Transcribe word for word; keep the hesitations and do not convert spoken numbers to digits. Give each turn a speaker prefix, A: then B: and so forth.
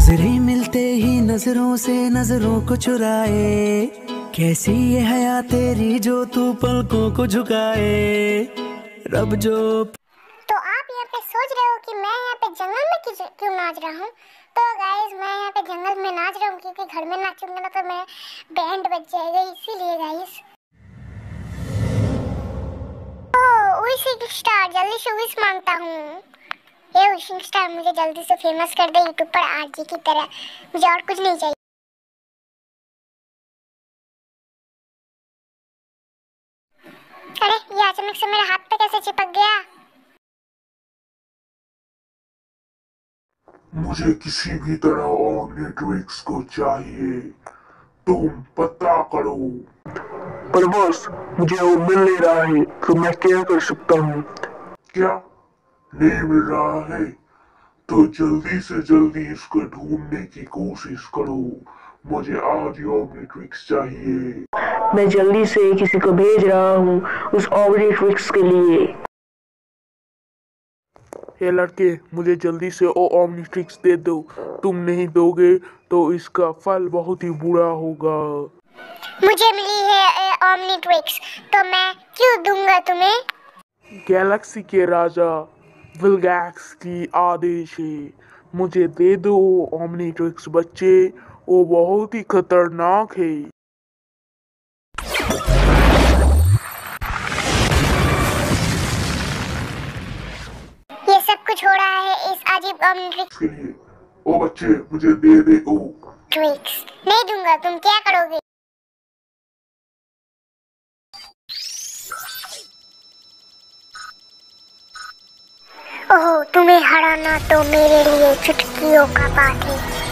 A: नजरें मिलते ही नजरों से नजरों को चुराए, कैसी ये हया तेरी जो तू पलकों को झुकाए। रब जो
B: तो आप यहाँ पे सोच रहे हो कि मैं यहाँ पे जंगल में क्यों क्यों नाच रहा हूँ। तो गाइस मैं यहाँ पे जंगल में नाच रहा हूँ क्योंकि घर में नाचूंगा ना तो मैं बैंड बज जाएगा, इसीलिए गाइस। ओह विशिंग स्टार, जल्दी से विश मांगता हूँ। ये विशिंग स्टार मुझे जल्दी से फेमस कर दे यूट्यूब पर आरजे की तरह, मुझे और कुछ नहीं चाहिए। अरे ये अचानक से मेरे हाथ पे कैसे चिपक गया।
C: मुझे किसी भी तरह ऑमनिट्रिक्स को चाहिए, तुम पता करो।
D: पर बॉस मुझे वो मिल नहीं रहा है, तो मैं क्या कर सकता हूँ?
C: क्या नहीं मिल रहा है? तो जल्दी से जल्दी इसको ढूंढने की कोशिश करो। मुझे आज ही ऑमनिट्रिक्स चाहिए।
D: मैं जल्दी से किसी को भेज रहा हूँ उस ऑमनिट्रिक्स के लिए।
E: ये लड़के मुझे जल्दी से ओ ऑमनिट्रिक्स दे दो, तुम नहीं दोगे तो इसका फल बहुत ही बुरा होगा।
B: मुझे मिली है ऑमनिट्रिक्स तो मैं क्यों दूंगा तुम्हें।
E: गैलेक्सी के राजा विलगैक्स की आदेश है, मुझे दे दो ऑमनिट्रिक्स बच्चे, वो बहुत ही खतरनाक है।
B: ये सब कुछ हो रहा है इस अजीब ऑमनिट्रिक्स
C: के लिए। ओ बच्चे मुझे दे दे ओ
B: ट्रिक्स। नहीं दूंगा, तुम क्या करोगे। ओह तुम्हें हराना तो मेरे लिए चुटकियों का बात है।